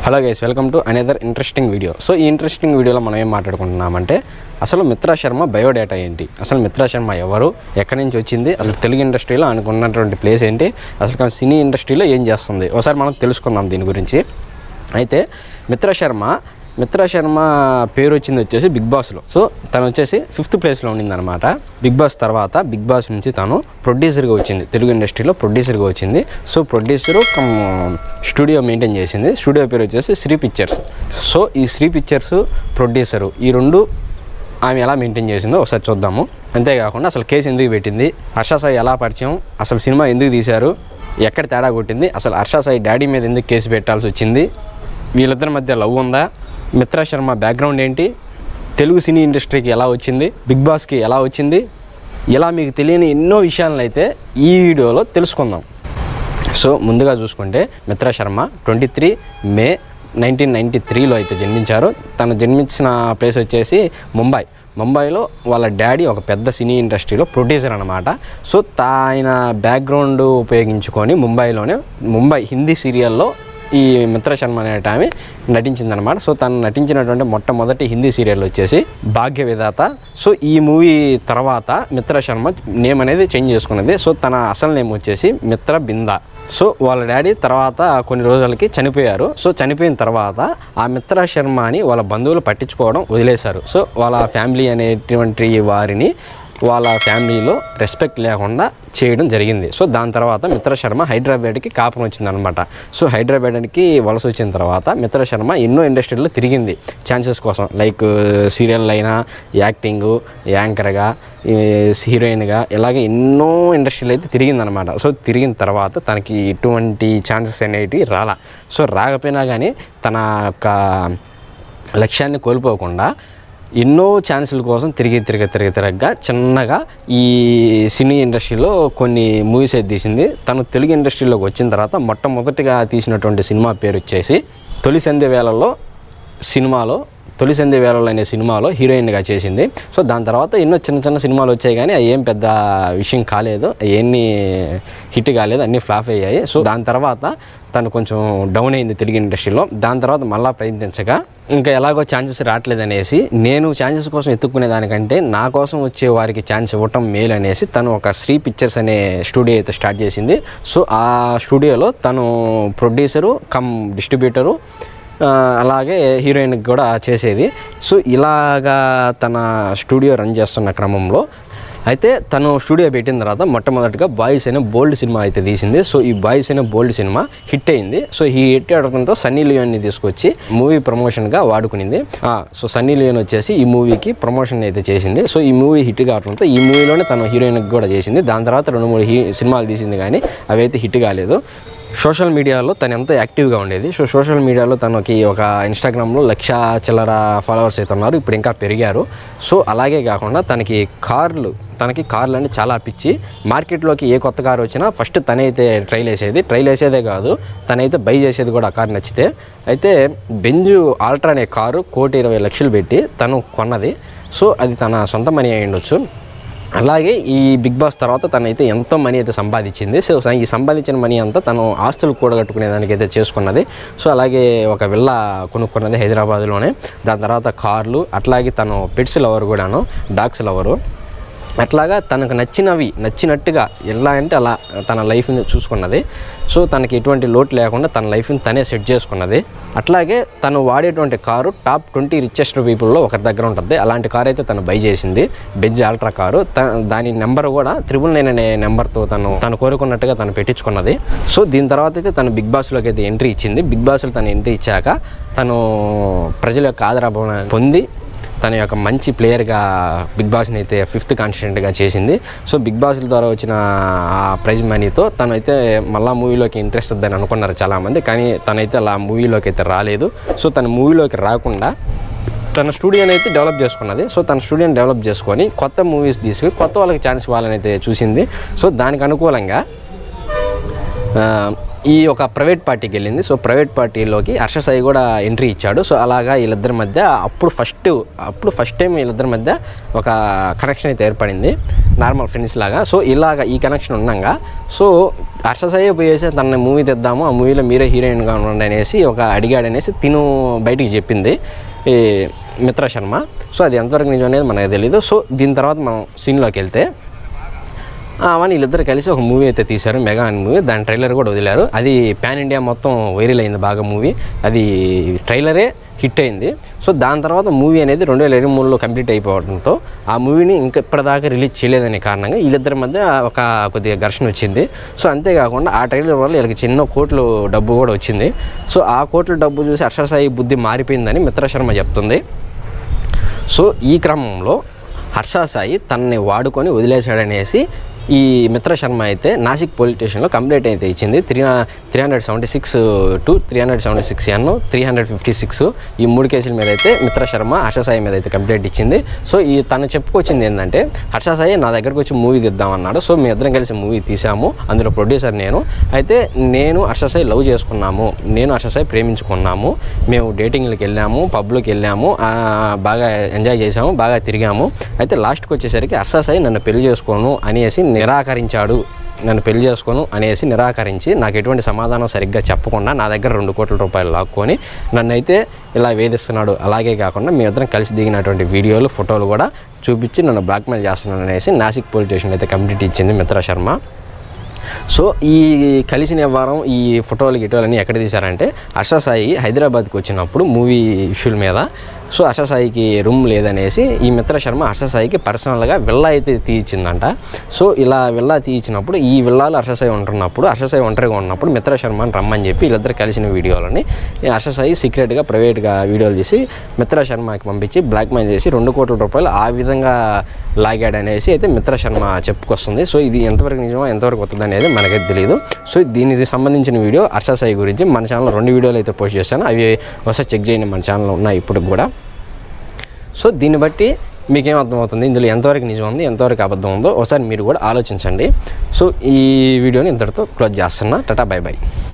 Hello guys, welcome to another interesting video. So ఈ interesting వీడియోలో మనం ఏం మాట్లాడుకుంటున్నామంటే అసలు మిత్రా శర్మ బయోడేటా ఏంటి, అసలు మిత్రా శర్మ ఎవరు, ఎక్కడి నుంచి వచ్చింది, అసలు తెలుగు ఇండస్ట్రీలో అనుకున్నటువంటి ప్లేస్ ఏంటి, అసలు సినీ ఇండస్ట్రీలో ఏం చేస్తుంది ఒకసారి మనం తెలుసుకుందాం దీని గురించి. అయితే మిత్రా శర్మ పేరు వచ్చింది వచ్చేసి బిగ్ బాస్లో. సో తను వచ్చేసి 5th ప్లేస్లో ఉండిందనమాట. బిగ్ బాస్ తర్వాత బిగ్ బాస్ నుంచి తను ప్రొడ్యూసర్గా వచ్చింది, తెలుగు ఇండస్ట్రీలో ప్రొడ్యూసర్గా వచ్చింది. సో ప్రొడ్యూసరు స్టూడియో మెయింటైన్ చేసింది. స్టూడియో పేరు వచ్చేసి శ్రీ పిక్చర్స్. సో ఈ శ్రీ పిక్చర్స్ ప్రొడ్యూసరు ఈ రెండు ఆమె ఎలా మెయింటైన్ చేసిందో ఒకసారి చూద్దాము. అంతేకాకుండా అసలు కేసు ఎందుకు పెట్టింది, హర్ష సాయి ఎలా పరిచయం, అసలు సినిమా ఎందుకు తీశారు, ఎక్కడ తేడా కొట్టింది, అసలు హర్ష సాయి డాడీ మీద ఎందుకు కేసు పెట్టాల్సి వచ్చింది, వీళ్ళిద్దరి మధ్య లవ్ ఉందా, మిత్రా శర్మ బ్యాక్గ్రౌండ్ ఏంటి, తెలుగు సినీ ఇండస్ట్రీకి ఎలా వచ్చింది, బిగ్ బాస్కి ఎలా వచ్చింది, ఇలా మీకు తెలియని ఎన్నో విషయాలను అయితే ఈ వీడియోలో తెలుసుకుందాం. సో ముందుగా చూసుకుంటే మిత్రా శర్మ 23 మే 1993లో అయితే జన్మించారు. తను జన్మించిన ప్లేస్ వచ్చేసి ముంబైలో వాళ్ళ డాడీ ఒక పెద్ద సినీ ఇండస్ట్రీలో ప్రొడ్యూసర్ అనమాట. సో ఆయన బ్యాక్గ్రౌండ్ ఉపయోగించుకొని ముంబై హిందీ సీరియల్లో ఈ మిత్రా శర్మ అనే ఆమె నటించిందనమాట. సో తను నటించినటువంటి మొట్టమొదటి హిందీ సీరియల్ వచ్చేసి భాగ్య విధాత. సో ఈ మూవీ తర్వాత మిత్రా శర్మ నేమ్ అనేది చేంజ్ చేసుకున్నది. సో తన అసలు నేమ్ వచ్చేసి మిత్ర బిందా. సో వాళ్ళ డాడీ తర్వాత కొన్ని రోజులకి చనిపోయారు. సో చనిపోయిన తర్వాత ఆ మిత్రా శర్మ అని వాళ్ళ బంధువులు పట్టించుకోవడం వదిలేశారు. సో వాళ్ళ ఫ్యామిలీ అనేటువంటి వారిని వాళ్ళ ఫ్యామిలీలో రెస్పెక్ట్ లేకుండా చేయడం జరిగింది. సో దాని తర్వాత మిత్రా శర్మ హైదరాబాద్కి కాపురం వచ్చిందనమాట. సో హైదరాబాద్కి వలస వచ్చిన తర్వాత మిత్రా శర్మ ఎన్నో ఇండస్ట్రీలో తిరిగింది ఛాన్సెస్ కోసం, లైక్ సీరియల్ అయినా, యాక్టింగు, యాంకర్గా, హీరోయిన్గా, ఇలాగే ఎన్నో ఇండస్ట్రీలు అయితే తిరిగిందనమాట. సో తిరిగిన తర్వాత తనకి ఎటువంటి ఛాన్సెస్ అనేవి రాలా. సో రాకపోయినా కానీ తన యొక్క లక్ష్యాన్ని కోల్పోకుండా ఎన్నో ఛాన్సుల కోసం తిరగగా చిన్నగా ఈ సినీ ఇండస్ట్రీలో కొన్ని మూవీస్ అయితే తీసింది. తను తెలుగు ఇండస్ట్రీలోకి వచ్చిన తర్వాత మొట్టమొదటిగా తీసినటువంటి సినిమా పేరు వచ్చేసి తొలి సంధ్య వేళల్లో అనే సినిమాలో హీరోయిన్గా చేసింది. సో దాని తర్వాత ఎన్నో చిన్న సినిమాలు వచ్చాయి కానీ అవి ఏం పెద్ద విషయం కాలేదు, అవన్నీ హిట్ కాలేదు, అన్నీ ఫ్లాప్ అయ్యాయి. సో దాని తర్వాత తను కొంచెం డౌన్ అయింది తెలుగు ఇండస్ట్రీలో. దాని తర్వాత మళ్ళీ ప్రయత్నించగా ఇంకా ఎలాగో ఛాన్సెస్ రావట్లేదనేసి నేను ఛాన్సెస్ కోసం ఎత్తుక్కునే దానికంటే నా కోసం వచ్చే వారికి ఛాన్స్ ఇవ్వటం మేలు అనేసి తను ఒక శ్రీ పిక్చర్స్ అనే స్టూడియో అయితే స్టార్ట్ చేసింది. సో ఆ స్టూడియోలో తను ప్రొడ్యూసరు కమ్ డిస్ట్రిబ్యూటరు అలాగే హీరోయిన్కి కూడా చేసేది. సో ఇలాగా తన స్టూడియో రన్ చేస్తున్న క్రమంలో అయితే తను స్టూడియో పెట్టిన తర్వాత మొట్టమొదటిగా బాయ్స్ అనే బోల్డ్ సినిమా అయితే తీసింది. సో ఈ బాయ్స్ అనే బోల్డ్ సినిమా హిట్ అయింది. సో ఈ హిట్ అవడంతో సన్నీ లియోన్ని తీసుకొచ్చి మూవీ ప్రమోషన్గా వాడుకునింది. సో సన్నీ లియోన్ వచ్చేసి ఈ మూవీకి ప్రమోషన్ అయితే చేసింది. సో ఈ మూవీ హిట్ కావడంతో ఈ మూవీలోనే తను హీరోయిన్కి కూడా చేసింది. దాని తర్వాత 2-3 సినిమాలు తీసింది కానీ అవి అయితే హిట్ కాలేదు. సోషల్ మీడియాలో తను ఎంతో యాక్టివ్గా ఉండేది. సో సోషల్ మీడియాలో తనకి ఒక ఇన్స్టాగ్రామ్లో 1,00,000 చిల్లర ఫాలోవర్స్ అయితే ఉన్నారు, ఇప్పుడు ఇంకా పెరిగారు. సో అలాగే కాకుండా తనకి కార్లు అంటే చాలా పిచ్చి. మార్కెట్లోకి ఏ కొత్త కారు వచ్చినా ఫస్ట్ తనైతే ట్రైల్ వేసేదే కాదు, తనైతే బై చేసేది కూడా ఆ కారు నచ్చితే. అయితే బెంజ్ ఆల్ట్రా అనే కారు 1,20,00,000 పెట్టి తను కొన్నది. సో అది తన సొంత మనీ అయి ఉండొచ్చు. అలాగే ఈ బిగ్ బాస్ తర్వాత తనైతే ఎంతో మనీ అయితే సంపాదించింది. సో ఈ సంపాదించిన మనీ అంతా తను ఆస్తులు కూడగట్టుకునే దానికైతే చేసుకున్నది. సో అలాగే ఒక విల్లా కొనుక్కున్నది హైదరాబాద్లోనే. దాని తర్వాత కార్లు, అట్లాగే తను పెట్స్ లవర్ కూడాను, డాగ్స్ లవరు. అట్లాగా తనకు నచ్చినట్టుగా ఎలా అంటే అలా తన లైఫ్ని చూసుకున్నది. సో తనకి ఎటువంటి లోటు లేకుండా తన లైఫ్ని తనే సెట్ చేసుకున్నది. అట్లాగే తను వాడేటువంటి కారు టాప్ 20 రిచెస్ట్ పీపుల్లో ఒకరి దగ్గర ఉంటుంది. అలాంటి కారు అయితే తను బై చేసింది, బెంజ్ ఆల్ట్రా కారు. దాని నెంబర్ కూడా 999 అనే నెంబర్తో తను కోరుకున్నట్టుగా తను పెట్టించుకున్నది. సో దీని తర్వాత అయితే తను బిగ్ బాస్లోకి అయితే ఎంట్రీ ఇచ్చింది. బిగ్ బాస్లో తను ఎంట్రీ ఇచ్చాక తను ప్రజల యొక్క ఆదరణ పొంది తన యొక్క మంచి ప్లేయర్గా బిగ్ బాస్ని అయితే 5th కాన్స్టిట్యూంట్గా చేసింది. సో బిగ్ బాస్ ద్వారా వచ్చిన ఆ ప్రైజ్ మనీతో తనైతే మళ్ళీ మూవీలోకి ఇంట్రెస్ట్ వద్దని అనుకున్నారు చాలామంది, కానీ తనైతే అలా మూవీలోకి అయితే రాలేదు. సో తన మూవీలోకి రాకుండా తన స్టూడియోని అయితే డెవలప్ చేసుకున్నది. సో తన స్టూడియోని డెవలప్ చేసుకొని కొత్త మూవీస్ తీసుకుని కొత్త వాళ్ళకి ఛాన్స్ ఇవ్వాలని అయితే చూసింది. సో దానికి అనుకూలంగా ఈ ఒక ప్రైవేట్ పార్టీకి వెళ్ళింది. సో ప్రైవేట్ పార్టీలోకి హర్ష సాయి కూడా ఎంట్రీ ఇచ్చాడు. సో అలాగా వీళ్ళిద్దరి మధ్య అప్పుడు ఫస్ట్ టైం వీళ్ళిద్దరి మధ్య ఒక కనెక్షన్ అయితే ఏర్పడింది, నార్మల్ ఫ్రెండ్స్ లాగా. సో ఇలాగ ఈ కనెక్షన్ ఉన్నాగా సో హర్ష సాయి పోయేసి తన మూవీ తెద్దాము, ఆ మూవీలో మీరే హీరోయిన్గా ఉండండి అనేసి ఒక అడిగాడనేసి తిను బయటికి చెప్పింది ఈ మిత్రా శర్మ. సో అది ఎంతవరకు నిజం అనేది మనకు తెలీదు. సో దీని తర్వాత మనం సీన్లోకి వెళ్తే అవన్నీ వీళ్ళిద్దరు కలిసి ఒక మూవీ అయితే తీశారు, మెగా అని మూవీ. దాని ట్రైలర్ కూడా వదిలారు. అది పాన్ ఇండియా మొత్తం వైరల్ అయింది బాగా మూవీ. అది ట్రైలరే హిట్ అయింది. సో దాని తర్వాత మూవీ అనేది 2023లో కంప్లీట్ అయిపోవడంతో ఆ మూవీని ఇంకా ఇప్పటిదాకా రిలీజ్ చేయలేదనే కారణంగా వీళ్ళిద్దరి మధ్య ఒక కొద్దిగా ఘర్షణ వచ్చింది. సో అంతేకాకుండా ఆ ట్రైలర్ వల్ల వీళ్ళకి చిన్న కోట్లు డబ్బు కూడా వచ్చింది. సో ఆ కోట్ల డబ్బు చూసి హర్ష సాయి బుద్ధి మారిపోయిందని మిత్రా శర్మ చెప్తుంది. సో ఈ క్రమంలో హర్ష సాయి తనని వాడుకొని వదిలేశాడనేసి ఈ మిత్రా శర్మ అయితే నాసిక్ పోలీస్ స్టేషన్లో కంప్లైంట్ అయితే ఇచ్చింది. 376 to 376N 356 ఈ 3 కేసుల మీద అయితే మిత్రా శర్మ హర్ష సాయి మీద అయితే కంప్లైంట్ ఇచ్చింది. సో ఈ తను చెప్పుకొచ్చింది ఏంటంటే హర్ష సాయి నా దగ్గరకు వచ్చి మూవీ తీద్దామన్నాడు. సో మీ ఇద్దరం కలిసి మూవీ తీసాము, అందులో ప్రొడ్యూసర్ నేను. అయితే నేను హర్ష సాయి లవ్ చేసుకున్నాము, నేను హర్ష సాయి ప్రేమించుకున్నాము, మేము డేటింగ్లకు వెళ్ళాము, పబ్లోకి వెళ్ళాము, బాగా ఎంజాయ్ చేసాము, బాగా తిరిగాము. అయితే లాస్ట్కి వచ్చేసరికి హర్ష సాయి నన్ను పెళ్లి చేసుకోను అనేసి నిరాకరించాడు. నన్ను పెళ్లి చేసుకోను అనేసి నిరాకరించి నాకు ఎటువంటి సమాధానం సరిగ్గా చెప్పకుండా నా దగ్గర 2 కోట్ల రూపాయలు లాక్కొని నన్నైతే ఇలా వేధిస్తున్నాడు. అలాగే కాకుండా మీ ఇద్దరం కలిసి దిగినటువంటి వీడియోలు, ఫోటోలు కూడా చూపించి నన్ను బ్లాక్మెయిల్ చేస్తున్నాడు అనేసి నాసిక్ పోలీస్ స్టేషన్ అయితే కంప్లైంట్ ఇచ్చింది మిత్రా శర్మ. సో ఈ కలిసిన వ్యవహారం, ఈ ఫోటోలు గిటోలన్నీ ఎక్కడ తీశారంటే హర్ష సాయి హైదరాబాద్కి వచ్చినప్పుడు మూవీ ఇష్యూల మీద. సో హర్ష సాయికి రూమ్ లేదనేసి ఈ మిత్రా శర్మ హర్ష సాయికి పర్సనల్గా విల్లా అయితే తీయించిందంట. సో ఇలా విల్లా తీయించినప్పుడు ఈ విల్లాలో హర్ష సాయి ఉంటున్నప్పుడు, హర్ష సాయి ఒంటరిగా ఉన్నప్పుడు మిత్రా శర్మని రమ్మని చెప్పి వీళ్ళిద్దరు కలిసిన వీడియోలని హర్ష సాయి సీక్రెట్గా ప్రైవేట్గా వీడియోలు తీసి మిత్రా శర్మకి పంపించి బ్లాక్మెయిల్ చేసి 2 కోట్ల రూపాయలు ఆ విధంగా లాగాడనేసి అయితే మిత్రా శర్మ చెప్పుకొస్తుంది. సో ఇది ఎంతవరకు నిజమో ఎంతవరకు వస్తుంది అనేది మనకైతే తెలియదు. సో దీనికి సంబంధించిన వీడియో హర్ష సాయి గురించి మన ఛానల్లో 2 వీడియోలు అయితే పోస్ట్ చేశాను, అవి ఒకసారి చెక్ చేయండి, మన ఛానల్లో ఉన్నాయి ఇప్పుడు కూడా. సో దీన్ని బట్టి మీకేం అర్థమవుతుంది, ఇందులో ఎంతవరకు నిజం ఉంది, ఎంతవరకు అబద్ధం ఉందో ఒకసారి మీరు కూడా ఆలోచించండి. సో ఈ వీడియోని ఇంతటితో క్లోజ్ చేస్తున్నా. Tata, bye by.